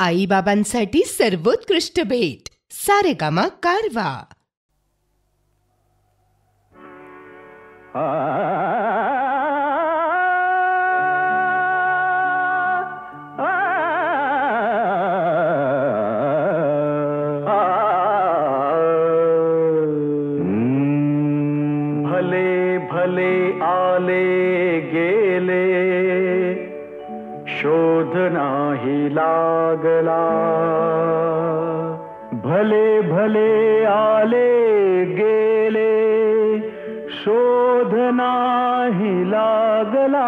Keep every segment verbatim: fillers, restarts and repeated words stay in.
आईबाबांसाठी सर्वोत्कृष्ट भेट सारेगामा कारवा. भले भले आले गेले, शोध नाही लागला. भले भले आले गेले, शोध नाही लागला.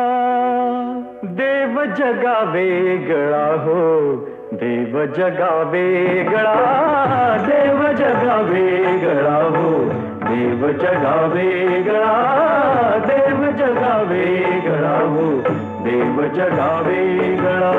देव जगा वेगळा हो, देव जगा वेगळा. देव जगा वेगळा हो, देव जगा वेगळा. देव जगा वेगळा हो, देव जगा वेगळा.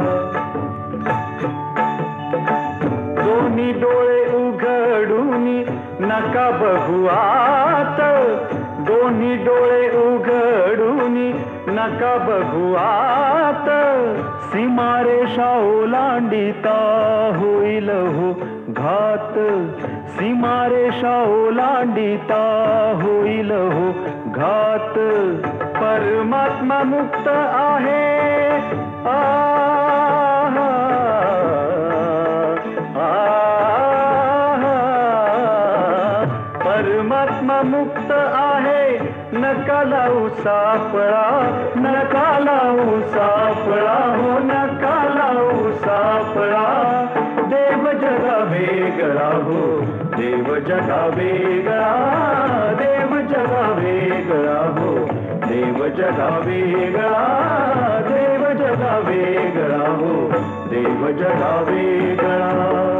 दोन्ही डोळे उघडून नका बघू आत. दोन्ही डोळे उघडून नका बघू आत. सीमारेषा ओलांडिता होईल हो घात. सीमारेषा ओलांडिता होईल हो घात. परमात्मा मुक्त आहे. आ परमात्मा मुक्त आहे. नका लावू सापळा, नका लावू सापळा हो, नका लावू सापळा. देव जगा वेगळा हो, देव जगा वेगळा. देव जगा वेगळा हो, देव जगा वेगळा. देव जगा वेगळा हो, देव जगा वेगळा.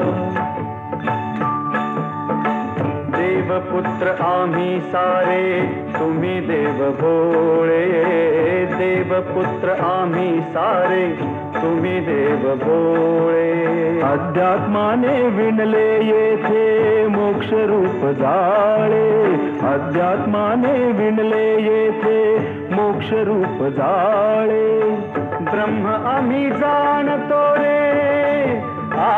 देवपुत्र आम्ही सारे, तुम्ही देव भोळे. देवपुत्र आम्ही सारे, तुम्ही देव भोळे. अध्यात्माने विणले येथे मोक्ष रूप जाळे. अध्यात्माने विणले येथे मोक्ष रूप जाळे. ब्रह्म आम्ही जाणतो रे. आ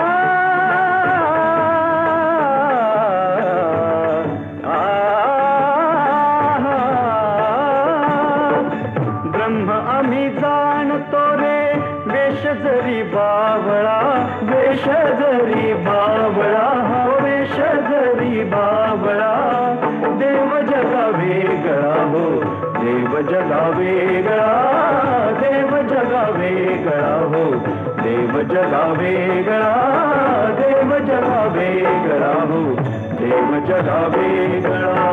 आम्ही जाणतो रे. वेश जरी बावळा, वेश जरी बावळा, वेश जरी बावळा. देव जगा वेगळा हो, देव जगा वेगळा. देव जगा वेगळा हो, देव जगा वेगळा. देव जगा वेगळा हो, देव जगा वेगळा.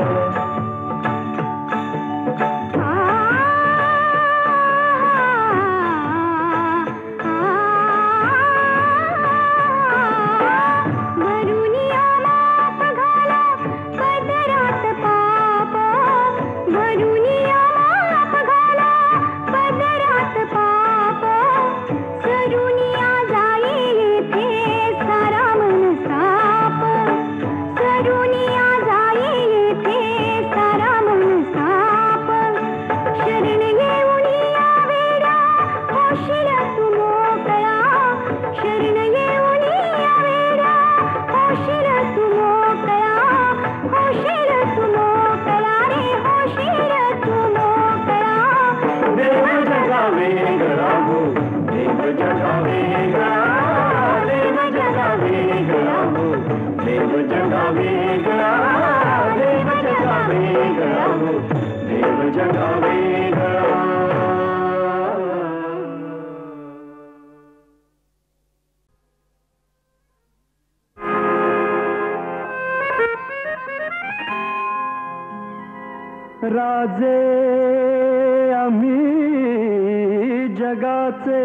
राजे आम्ही जगाचे,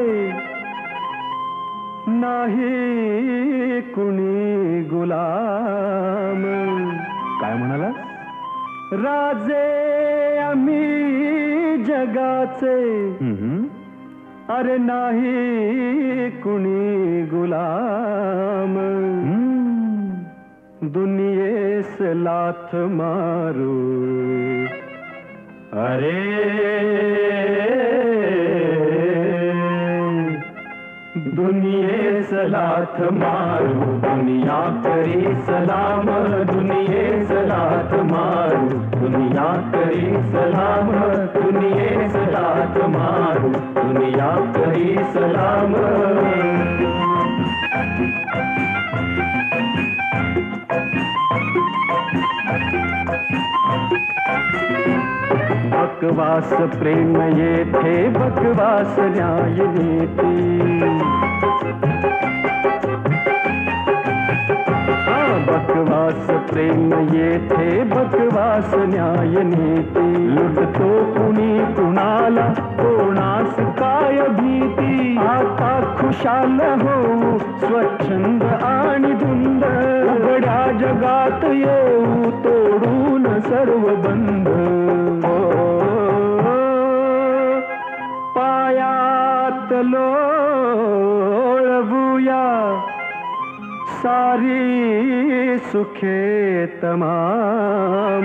नाही कुणी गुलाम. काय म्हणाला? राजे आम्ही जगाचे, अरे नाही कुणी गुलाम. दुनियेस लाथ मारू, अरे दुनिये सलाथ मारू दुनिया करी सलाम, दुनिये सलाथ मारू दुनिया करी सलाम, दुनिये सलाथ मारू दुनिया करी सलाम। बकवास प्रेम ये थे, बकवास न्याय नीति। हाँ, बकवास प्रेम ये थे, बकवास न्याय नीति। लुटतो कुणी कुणाला कोणास काय भीती। आता खुशाल हो स्वच्छंद आणि धुंद, उघड्या जगात येऊ तोडून सर्व बंध। पायात लोळवूया सारी सुखे तमाम,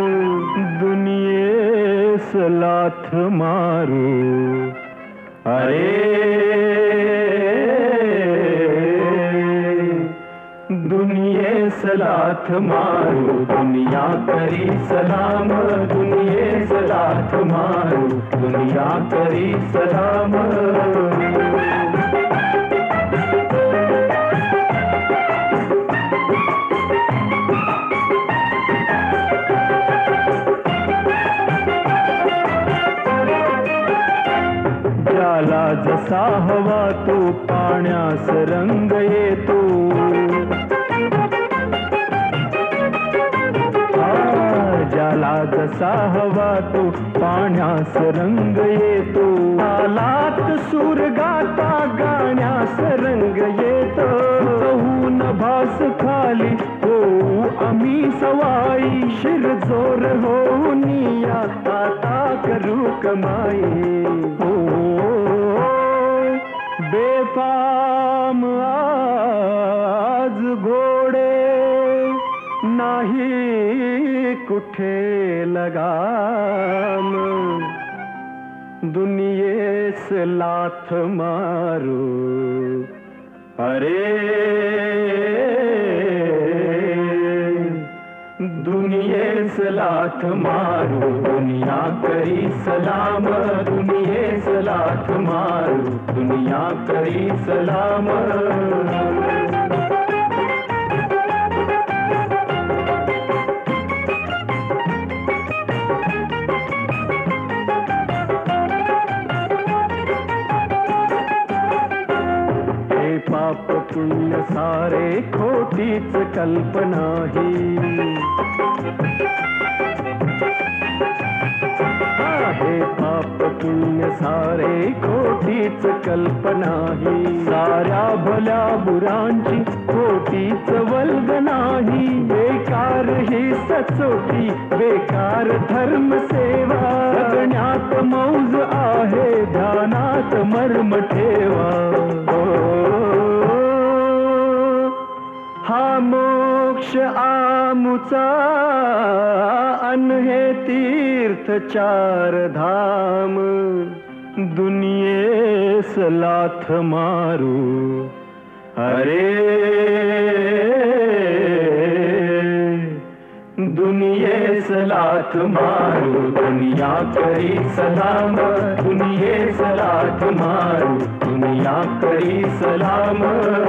दुनियेस लाथ मारू अरे दुनियेस लाथ मारू दुनिया करी सलाम, दुनियेस लाथ मारू दुनिया करी सलाम। ज्याला जसा हवा तो पाण्यास रंग येतो। ज्याला जसा हवा तो पाण्यास रंग येतो। तालात सूर गाता गाण्यास रंग येतो। कहून भास खाली होऊ आम्ही सवाई, शिरजोर होऊ निया आता करू कमाई। हो बेफाम आज घोडे नाही कुठे लगाम, दुनियेस लाथ मारू अरे दुनियेस लाथ मारू दुनिया करी सलाम, दुनियेस लाथ मारू दुनिया करी सलाम। पाप पुण्य सारे खोटीच कल्पना ही। हे पाप पुण्य सारे खोटीच कल्पना ही। साऱ्या भल्या बुरांची खोटीच वल्ग नाही। बेकार ही सचोटी बेकार धर्म सेवा। जगण्यात मौज आहे ध्यानात मर्म ठेवा। हा मोक्ष आमुचा अन हे तीर्थ चार धाम, दुनियेस लाथ मारू अरे दुनियेस लाथ मारू दुनिया करी सलाम, दुनियेस लाथ मारू दुनिया करी सलाम।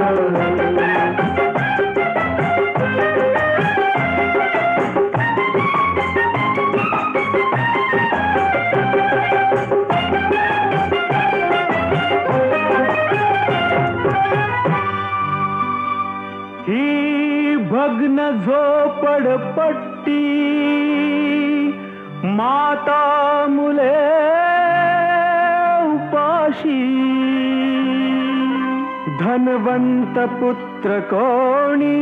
ही भग्न झोपडपट्टी माता मुले उपाशी। धनवंत पुत्र कोणी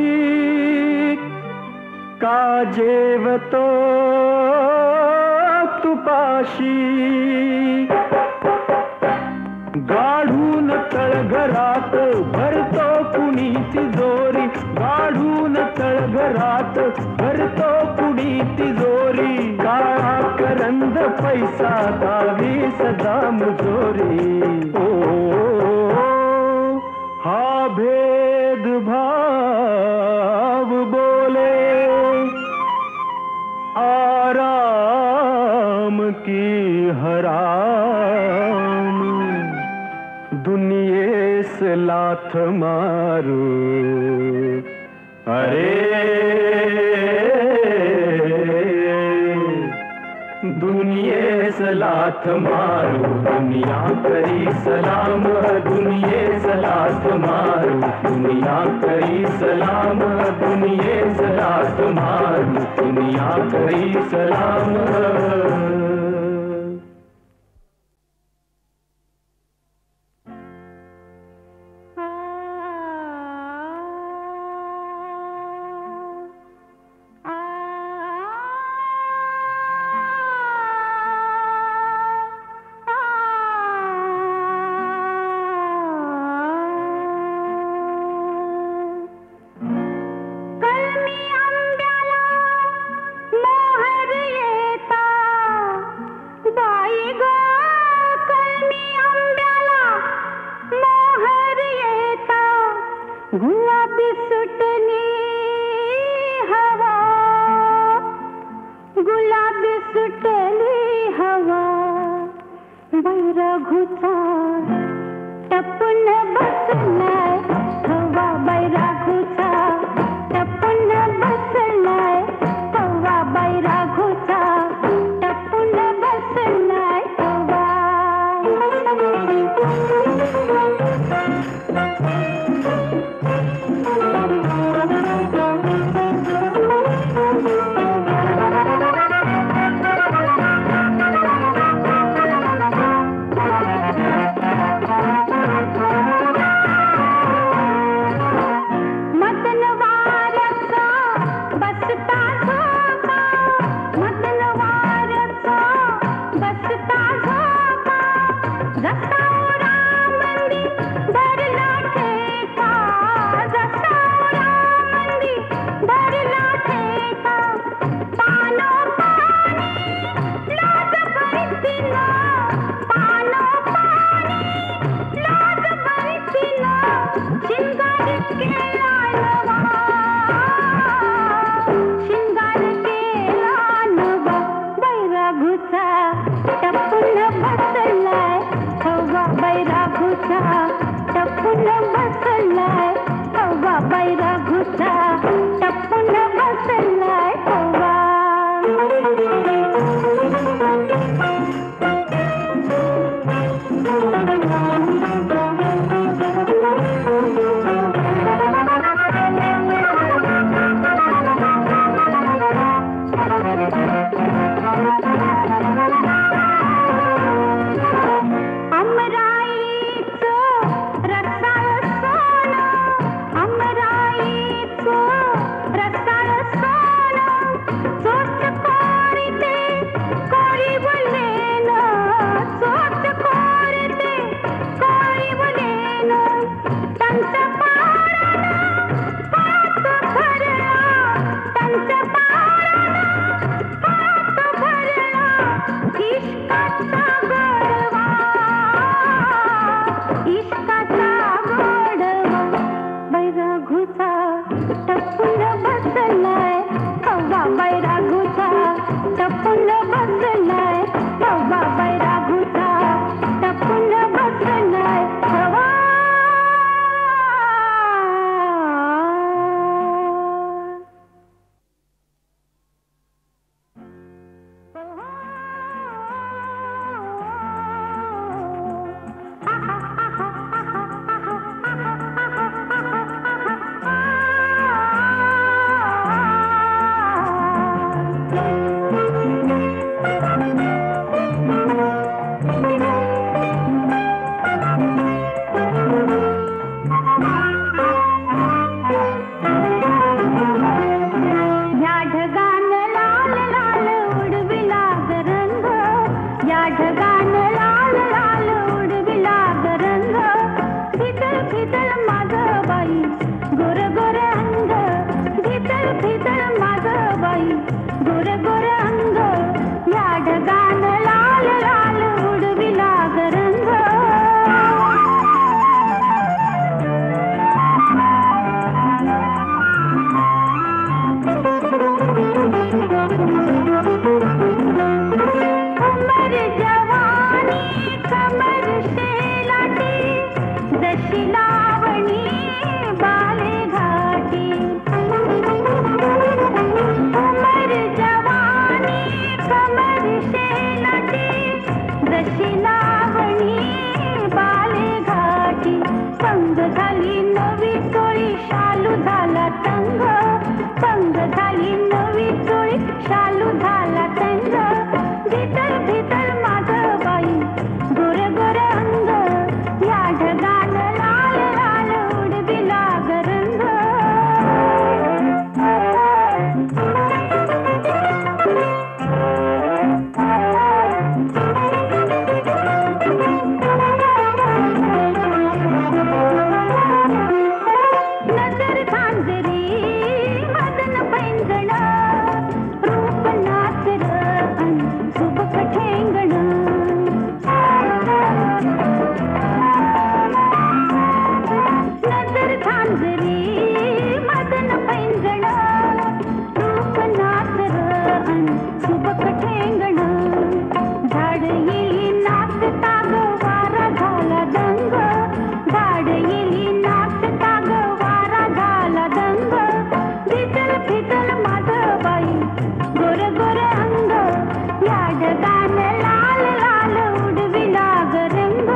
का जेवतो तुपाशी। गाढून तळघरात भरतो कुणी तिजोरी। गाढून तळघरात भरतो कुणी तिजोरी। काळा करंद पैसा दावी सदा मुजोरी। ओ की हराम, दुनिया से लाथ मारू। अरे दुनिया से लाथ मारू, दुनिया करी सलाम, दुनिया से लाथ मारू, दुनिया करी सलाम, दुनिया से लाथ मारू, दुनिया करी सलाम। गुलाबी सुटली हवा, गुलाबी सुटली हवा, बैराघूचा टपून बसलाय हवा, बैराघूचा टपून बसलाय हवा, बैराघूचा टपून बसलाय हवा। जशी लावणी बालेघाटी उमर जवानी कमर शेलटी जशी लावणी बालेघाटी पंग झाली नवी चोळी शालू झाला तंग पंग झाली नवी चोळी शालू झाला तंग भीतर भीतर माझं बाई गोरे गोरे अंग या ढगान लाल लाल उडविला गरंग नजर झांजरी मदन पैंजण रूप नाचर अन सुबक ठेंगण नजर झांजरी मदन पैंजण रूप नाचर अन सुबक ठेंगण झाड येली नाचता ग वारा झाला दंग झाड येली नाचता ग वारा झाला दंग भितल भितल माझं बाई गोर गोर अंग या ढगान लाल लाल उडविला गरंग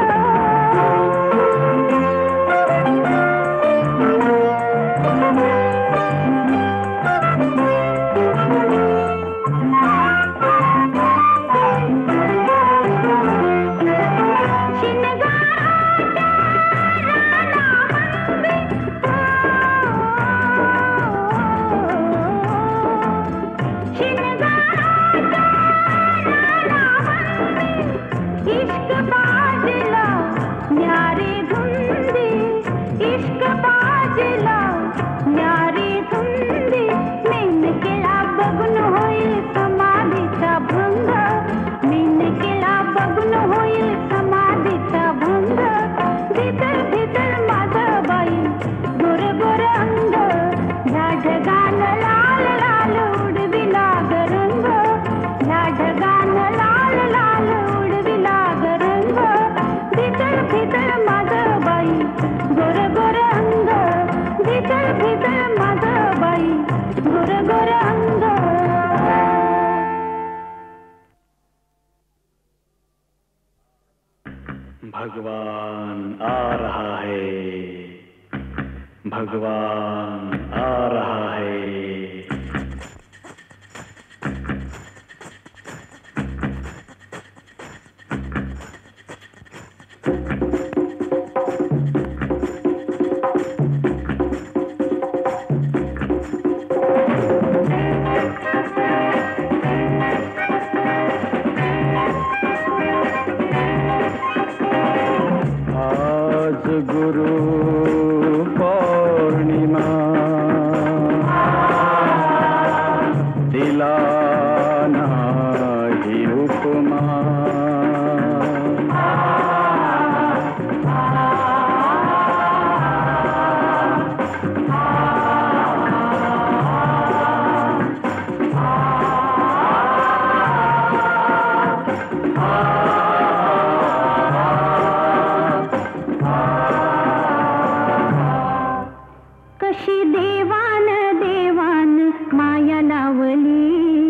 इश्क बाजला न्यारी धुंदी इश्क बाजला न्यारी धुंदी मेन केला बघून होईल समाधीचा भंग मेन केला बघून होईल समाधीचा भंग भीतर भीतर माझं बाई गोर गोर अंग ह्या ढगान लाल लाल उडविला गरंग ह्या ढगान लाल लाल उडविला गरंग भीतर भीतर माझं बाई गोर गोर अंग भीतर भीतर माझं बाई गोर गोर अंग भगवान आ रहा है, भगवान आ रहा है। आज गुरु पौर्णिमा दिला नाही उपमा कशी देवान देवान माया लावली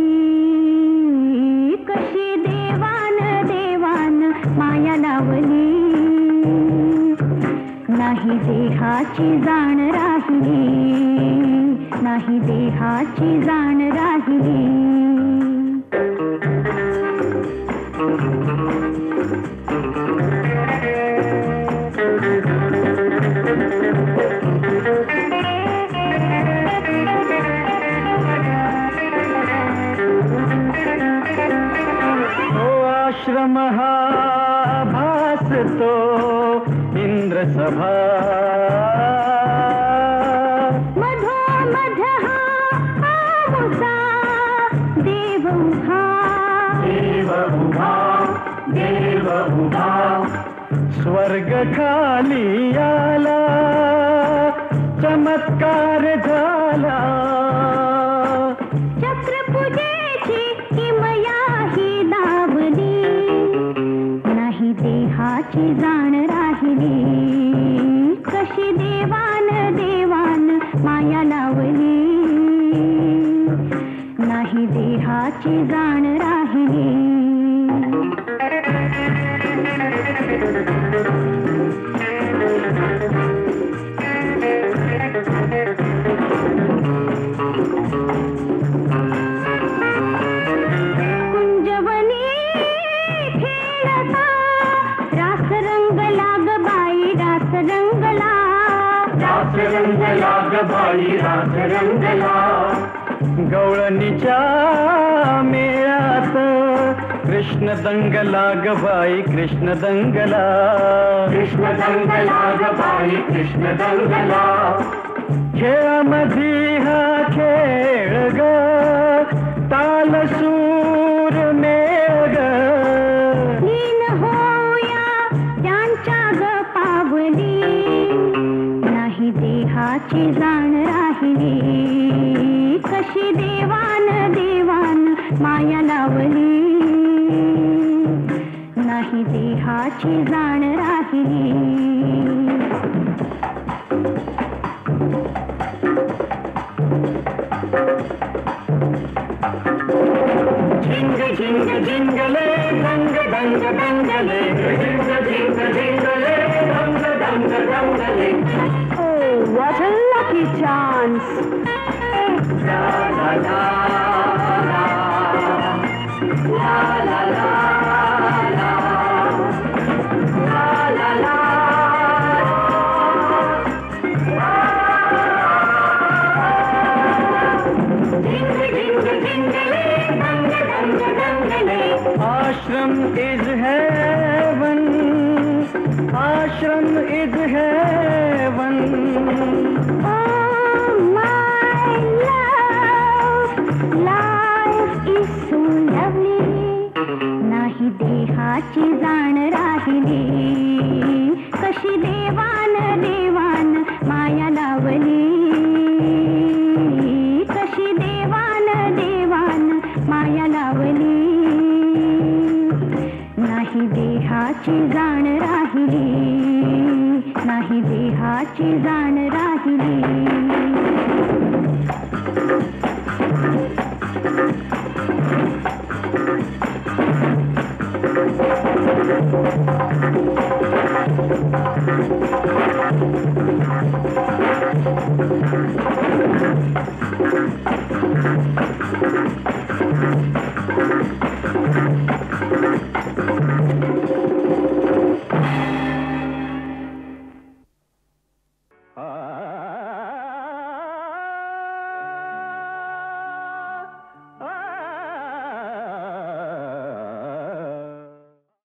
कशी देवान देवान माया लावली नाही देहाची जाण राहिली नाही देहाची जाण राहिली आश्रम हा भासतो इंद्र सभा मधोमध हा आमुचा देव उभा देव उभा देव उभा स्वर्ग खाली आला चमत्कार झाला चक्रपूजेची किमया ही लावली नाही देहाची जाण राहिली कशी देवान देवान माया लावली, नाही देहाची जाण राहिली. कुंजवनी खेळता रास रंगला ग बाई, रास रंगला, रास रंगला ग बाई, रास रंगला. गवळणीच्या मेळ्यात कृष्ण दंगला ग बाई, कृष्ण दंगला, कृष्ण दंगला ग बाई, कृष्ण दंगला. खेळामधी हा खेळ ग, ताल सूर मेळ ग. लीन होया त्यांच्या ग पावली, नाही देहाची जाण राहिली, कशी देवान देवान माया लावली, नाही देहाची जाण राहिली. झिंग झिंग झिंगले दंग दंग दंगले, झिंग झिंग झिंगले दंग दंग दंगले. Oh, what a lucky chance! La la la la, la la la la, la la la. Ding ding dingale, dang dang dangale. Ashram is heaven, ashram is heaven. Oh, my love, life is so lovely, नाही देहाची जाण राहिली, कशी देवान देवान माया लावली, कशी देवान देवान माया लावली, नाही देहाची जाण राहिली, नाही देहाची जाण राहिली. Thank you.